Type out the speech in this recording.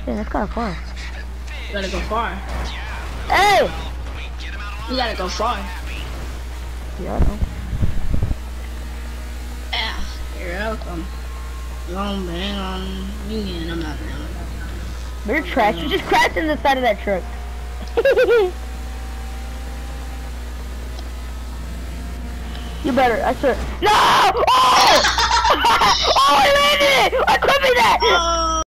Yeah, that's kind of far. You gotta go far. Hey! You gotta go far. Yeah, I know. Yeah, you're welcome. Long bang on me and I'm not down. But you're trash. You just crashed in the side of that truck. You better, I swear. No! Oh! Oh, I landed it! I could be that! Oh!